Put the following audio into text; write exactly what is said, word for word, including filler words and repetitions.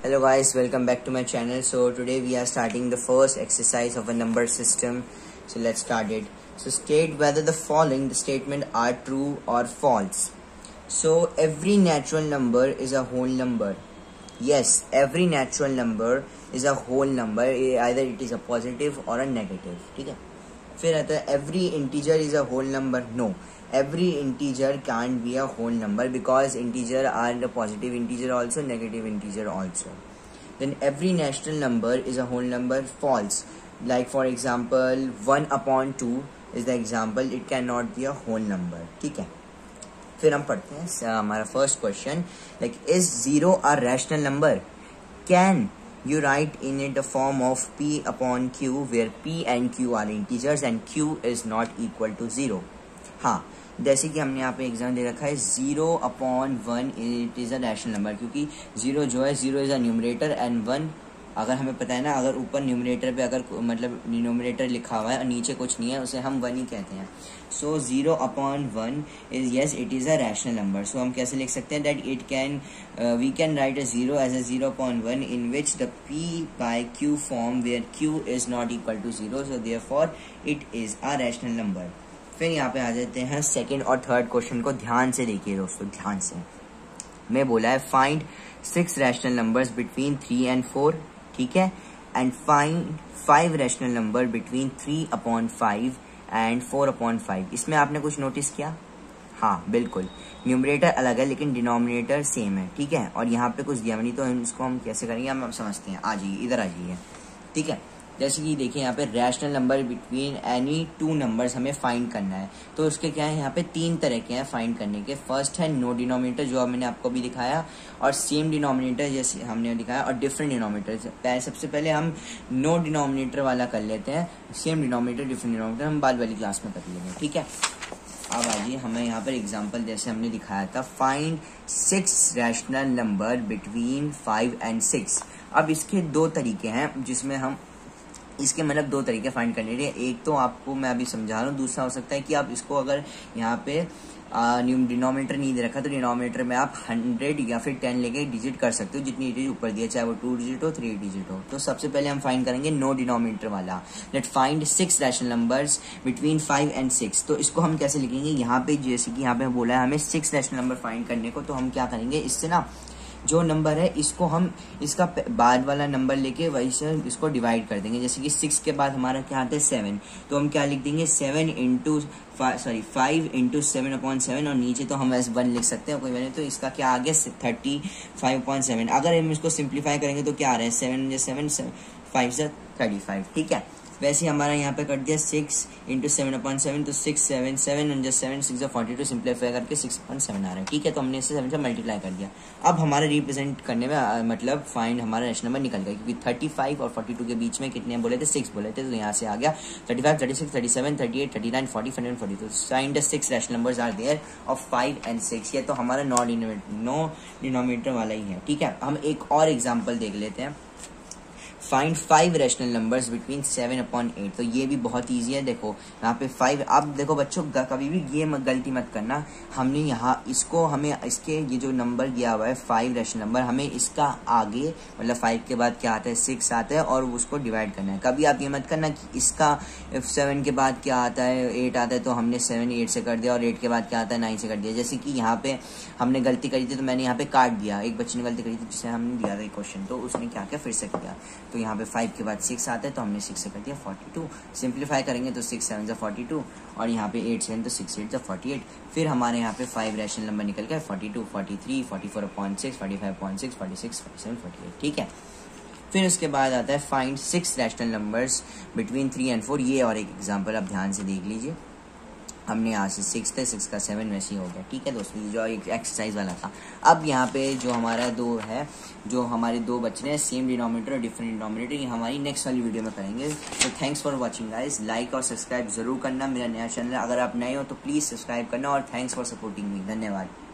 Hello guys, welcome back to my channel. So today we are starting the first exercise of a number system. So let's start it. So state whether the following the statement are true or false. So every natural number is a whole number. Yes, every natural number is a whole number. Either it is a positive or a negative. ठीक है. फिर आता है every integer is a whole number. No. Every integer can't be a whole number because integer are the positive integer also, negative integer also. Then every natural number is a whole number. False. Like for example, one upon two is the example. It cannot be a whole number. ठीक है. फिर हम पढ़ते हैं हमारा first question. Like is zero a rational number? Can you write in it the form of p upon q where p and q are integers and q is not equal to zero? हाँ, जैसे कि हमने यहाँ पे exam दे रखा है zero upon one it is a rational number, क्योंकि जीरो जो है zero is a numerator and one अगर हमें पता है ना, अगर ऊपर न्यूमरेटर पे अगर मतलब डिनोमिनेटर लिखा हुआ है और नीचे कुछ नहीं है उसे हम वन ही कहते हैं. So zero upon one is yes it is a rational number. So हम कैसे लिख सकते हैं that it can we can write a zero as a zero upon one in which the p by q form where q is not equal to zero. So therefore it is a rational number. फिर यहाँ पे आ जाते हैं second और third question को. ध्यान से देखिए दोस्तों, ध्यान से. मैं बोला है find six rational numbers between three and four. ठीक है. And find five rational number between three upon five and four upon five. इसमें आपने कुछ नोटिस किया? हाँ बिल्कुल, न्यूमरेटर अलग है लेकिन डिनोमिनेटर सेम है. ठीक है. और यहाँ पे कुछ दिया नहीं तो हम इसको हम कैसे करेंगे हम समझते हैं. आ जाइए, इधर आ जाइए. ठीक है. जैसे कि देखिए यहाँ पे rational number between any two numbers हमें फाइंड करना है. तो उसके क्या है, यहाँ पे तीन तरह के हैं फाइंड करने के. फर्स्ट है नो डिनोमिनेटर जो मैंने आपको भी दिखाया, और सेम डिनोमिनेटर जैसे हमने दिखाया, और डिफरेंट डिनोमिनेटर. सबसे पहले हम नो डिनोमिनेटर वाला कर लेते हैं. सेम डिनोमिनेटर डिफरेंट डिनोमिनेटर हम बाद वाली क्लास में कर लेंगे. ठीक है. अब आइए, हमें यहाँ पर एग्जाम्पल जैसे हमने दिखाया था, find six rational number between five and six. अब इसके दो तरीके हैं जिसमें हम इसके मतलब दो तरीके फाइंड करने के. एक तो आपको मैं अभी समझा रहा हूँ, दूसरा हो सकता है कि आप इसको अगर यहाँ पे डिनोमिनेटर नहीं दे रखा तो डिनोमिनेटर में आप हंड्रेड या फिर टेन लेके डिजिट कर सकते हो, जितनी डिजिट ऊपर दिया, चाहे वो टू डिजिट हो थ्री डिजिट हो. तो सबसे पहले हम फाइंड करेंगे नो डिनोमिनेटर वाला. Let find six rational numbers between five and six. तो इसको हम कैसे लिखेंगे, यहाँ पे जैसे कि यहाँ पे बोला है हमें सिक्स रैशनल नंबर फाइंड करने को, तो हम क्या करेंगे, इससे ना जो नंबर है इसको हम इसका बाद वाला नंबर लेके वही से इसको डिवाइड कर देंगे. जैसे कि सिक्स के बाद हमारा क्या आता है सेवन, तो हम क्या लिख देंगे seven into sorry five into seven upon seven, और नीचे तो हम ऐसे वन लिख सकते हैं कोई वैल्यू. तो इसका क्या आ गया थर्टी फाइव अपॉन सेवन. अगर हम इसको सिंप्लीफाई करेंगे तो क्या आ रहा है, सेवन सेवन फाइव से थर्टी फाइव. ठीक है. वैसे हमारा यहाँ पे कर दिया six into seven upon seven, तो six seven seven just seven six forty two simplify करके सिक्स अपॉन सेवन आ रहा है. ठीक है. तो हमने इसे सेवन से मल्टीप्लाई कर दिया. अब हमारा रिप्रेजेंट करने में आ, मतलब फाइंड हमारा रैशनल नंबर निकल गया, क्योंकि थर्टी फाइव और फोर्टी टू के बीच में कितने बोले थे, सिक्स बोले थे. तो यहाँ से आ गया thirty five thirty six thirty seven thirty eight thirty nine forty five forty two. Find six rational numbers are there of five and six. ये तो हमारा नॉन डिनोमिनेटर नो डिनोमिनेटर वाला ही है. ठीक है. हम एक और एग्जाम्पल देख लेते हैं. Find five rational numbers between seven upon eight. तो ये भी बहुत ईजी है. देखो यहाँ पे फाइव, आप देखो बच्चों कभी भी ये मत गलती मत करना. हमने यहाँ इसको हमें इसके ये जो नंबर दिया हुआ है फाइव रैशनल नंबर, हमें इसका आगे मतलब फाइव के बाद क्या आता है, सिक्स आता है, और उसको डिवाइड करना है. कभी आप ये मत करना कि इसका सेवन के बाद क्या आता है, एट आता है, तो हमने सेवन एट से कर दिया, और एट के बाद क्या आता है, नाइन से कर दिया. जैसे कि यहाँ पे हमने गलती करी थी तो मैंने यहाँ पे काट दिया. एक बच्चे ने गलती करी थी जिसे हमने दिया था एक क्वेश्चन, तो उसने क्या किया फिर से किया. तो यहाँ पे फाइव के बाद सिक्स आता है तो हमने सिक्स से कर दिया फोर्टी टू. सिंप्लीफाई करेंगे तो सिक्स सेवन से फोर्टी टू, और यहाँ पे एट सेवन तो सिक्स एट से फोर्टी एट. फिर हमारे यहाँ पे फाइव रैशनल नंबर निकल गया forty two forty three forty four upon six forty five upon six forty six forty seven forty eight. ठीक है. फिर उसके बाद आता है find six rational numbers between three and four. ये और एक एग्जाम्पल आप ध्यान से देख लीजिए. हमने यहाँ से सिक्स थे, सिक्स का सेवन वैसे ही हो गया. ठीक है दोस्तों, जो एक एक्सरसाइज वाला था. अब यहाँ पे जो हमारा दो है, जो हमारे दो बच्चे हैं सेम डिनोमिनेटर और डिफरेंट डिनोमिनेटर, ये हमारी नेक्स्ट वाली वीडियो में करेंगे. तो thanks for watching guys. Like और सब्सक्राइब जरूर करना. मेरा नया चैनल है, अगर आप नए हो तो प्लीज़ सब्सक्राइब करना, और थैंक्स फॉर सपोर्टिंग मी. धन्यवाद.